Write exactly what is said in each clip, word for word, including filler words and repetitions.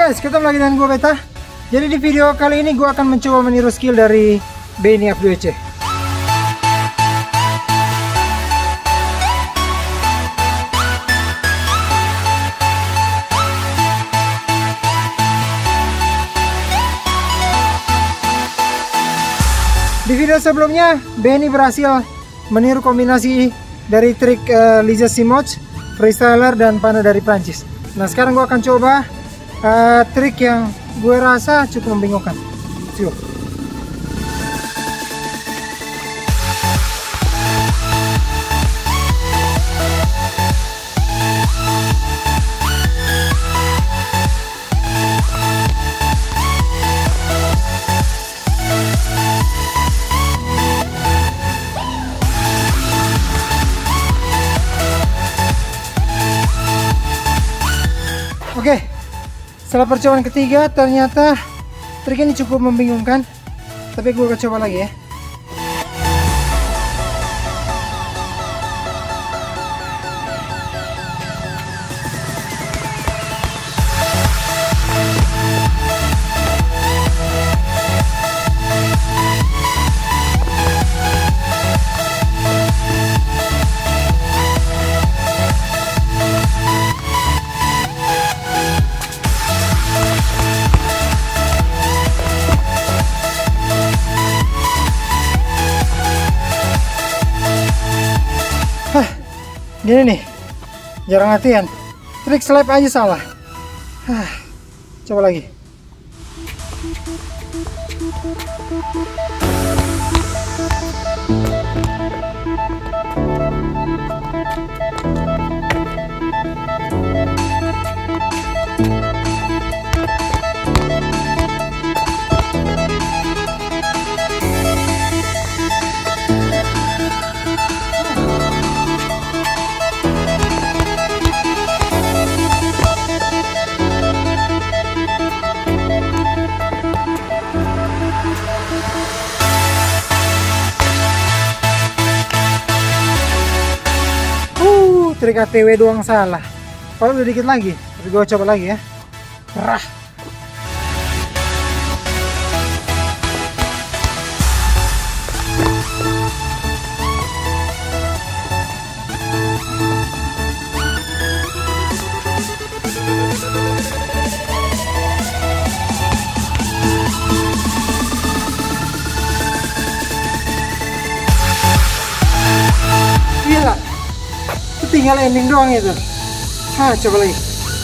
guys, ketemu lagi dengan gue Beta. Jadi di video kali ini gue akan mencoba meniru skill dari Benny F dua C. Di video sebelumnya Benny berhasil meniru kombinasi dari trik uh, Liza Simoch, freestyler, dan Panda dari Prancis. Nah sekarang gue akan coba uh, trik yang gue rasa cukup membingungkan. Yuk. Oke, setelah percobaan ketiga ternyata trik ini cukup membingungkan, tapi gue akan coba lagi ya. Gini nih, jarang latihan, trik slap aja salah. Hah, coba lagi. Trik A T W doang salah. Kalau udah dikit lagi, tapi gue coba lagi ya. Rah. Gila. Tinggal ending doang itu. Hah, coba lagi.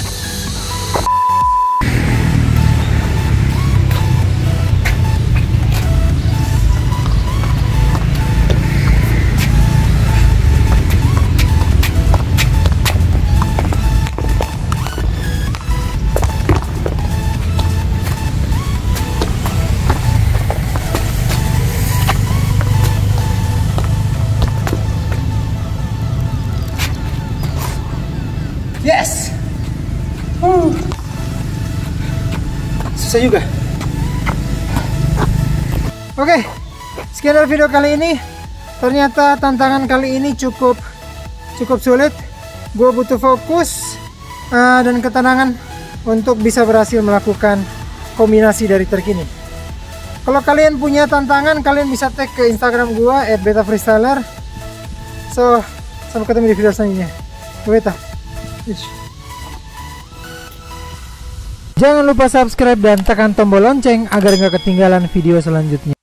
Yes. Uh. Susah juga. Oke, sekian dari video kali ini. Ternyata tantangan kali ini cukup cukup sulit. Gue butuh fokus uh, dan ketenangan untuk bisa berhasil melakukan kombinasi dari trik ini. Kalau kalian punya tantangan, kalian bisa tag ke Instagram gue at beta freestyler. So, sampai ketemu di video selanjutnya. Beta. Jangan lupa subscribe dan tekan tombol lonceng agar nggak ketinggalan video selanjutnya.